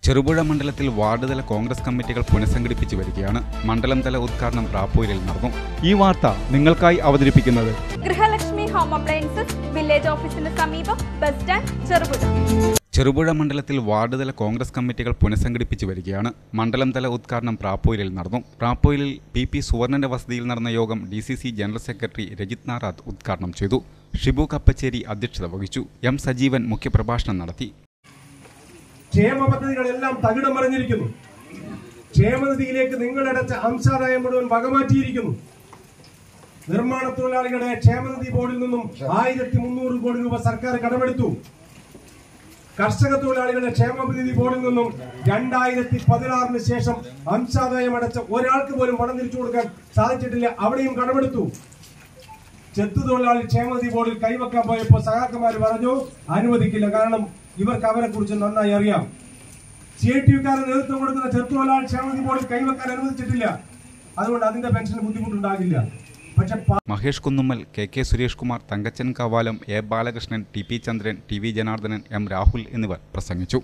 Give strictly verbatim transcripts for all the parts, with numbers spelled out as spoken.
ചെറുപുഴ മണ്ഡലത്തിൽ വാർഡ് തല കോൺഗ്രസ് കമ്മിറ്റികൾ പുനഃസംഘടിപ്പിച്ചു വരികയാണ്. മണ്ഡലം തല ഉദ്ഘാടനം റാപ്പോയിലിൽ നടന്നു. ഈ വാർത്ത നിങ്ങൾക്കായി അവതരിപ്പിക്കുന്നത് ഗൃഹലക്ഷ്മി ഹോം അപ്ലയൻസസ്, വില്ലേജ് ഓഫീസിന് സമീപം, ബസ് സ്റ്റാൻഡ്, ചെറുപുഴ. ചെറുപുഴ മണ്ഡലത്തിൽ വാർഡ് തല കോൺഗ്രസ് കമ്മിറ്റികൾ പുനഃസംഘടിപ്പിച്ചു വരികയാണ്. മണ്ഡലം തല ഉദ്ഘാടനം റാപ്പോയിലിൽ നടന്നു. റാപ്പോയിലിൽ പി പി സുവർണന്റെ വസതിയിൽ നടന്ന യോഗം D C C general secretary Rajith Narath ഉദ്ഘാടനം ചെയ്തു. ഷിബു കപ്പച്ചേരി അധ്യക്ഷത വഹിച്ചു. എം സജീവൻ മുഖ്യപ്രഭാഷണം നടത്തി. ക്ഷേമ പദ്ധതികളെല്ലാം തകിടം മറിഞ്ഞിരിക്കുന്നു. ക്ഷേമനിധിയിലേക്ക് നിങ്ങളടച്ച അംശാദായം മുഴുവൻ വകമാറ്റിയിരിക്കുന്നു. നിർമ്മാണ തൊഴിലാളികളുടെ ക്ഷേമനിധി ബോർഡിൽ നിന്നും ആയിരത്തി മുന്നൂറ് കോടി രൂപ സർക്കാർ കടമെടുത്തു. കർഷക തൊഴിലാളികളുടെ ക്ഷേമനിധി ബോർഡിൽ നിന്നും രണ്ടായിരത്തി പതിനാറിന് ശേഷം അംശാദായം അടച്ച ഒരാൾക്ക് പോലും പണം തിരിച്ചു കൊടുക്കാൻ സാധിച്ചിട്ടില്ല. അവിടെയും കടമെടുത്തു. ചെത്തു തൊഴിലാളി ക്ഷേമനിധി ബോർഡിൽ കൈവെക്കാൻ പോയപ്പോൾ സഹാക്കന്മാർ പറഞ്ഞു അനുവദിക്കില്ല, കാരണം ഇവർക്ക് അവരെ കുറിച്ച് നന്നായി അറിയാം. സി ഐ ടി യുക്കാരൻ നേതൃത്വം കൊടുക്കുന്ന ചെത്തു തൊഴിലാളി ക്ഷേമനിധി ബോർഡിൽ കൈവെക്കാൻ അനുവദിച്ചിട്ടില്ല. അതുകൊണ്ട് അതിന്റെ പെൻഷന് ബുദ്ധിമുട്ടുണ്ടാകില്ല. പക്ഷെ Mahesh Kunnummal, K K Suresh Kumar, Thankachan Kavalam, A Balakrishnan, T P Chandran, T V Janardhanan, M Rahul എന്നിവർ പ്രസംഗിച്ചു.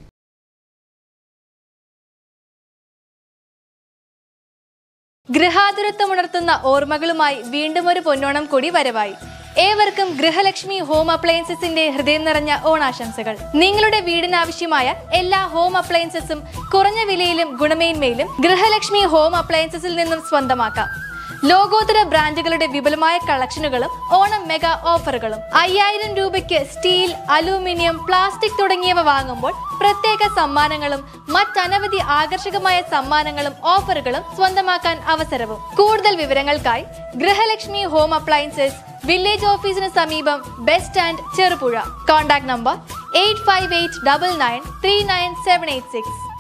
ഗൃഹാതുരത്വമുണർത്തുന്ന ഓർമ്മകളുമായി വീണ്ടും ഒരു പൊന്നോണം കൂടി വരവായി. ഏവർക്കും ഗൃഹലക്ഷ്മി ഹോം അപ്ലയൻസസിന്റെ ഹൃദയം നിറഞ്ഞ ഓണാശംസകൾ. നിങ്ങളുടെ വീടിനാവശ്യമായ എല്ലാ ഹോം അപ്ലയൻസസും കുറഞ്ഞ വിലയിലും ഗുണമേന്മയിലും ഗൃഹലക്ഷ്മി ഹോം അപ്ലയൻസസിൽ നിന്നും സ്വന്തമാക്കാം. ലോകോത്തര ബ്രാൻഡുകളുടെ വിപുലമായ കളക്ഷനുകളും ഓണം മെഗാ ഓഫറുകളും. അയ്യായിരം രൂപയ്ക്ക് സ്റ്റീൽ, അലൂമിനിയം, പ്ലാസ്റ്റിക് തുടങ്ങിയവ വാങ്ങുമ്പോൾ പ്രത്യേക സമ്മാനങ്ങളും മറ്റനവധി ആകർഷകമായ സമ്മാനങ്ങളും ഓഫറുകളും സ്വന്തമാക്കാൻ അവസരവും. കൂടുതൽ വിവരങ്ങൾക്കായി ഗൃഹലക്ഷ്മി ഹോം അപ്ലയൻസസ്, വില്ലേജ് ഓഫീസിന് സമീപം, bus stand, Cherupuzha. Contact number eight five eight double nine three nine seven eight six.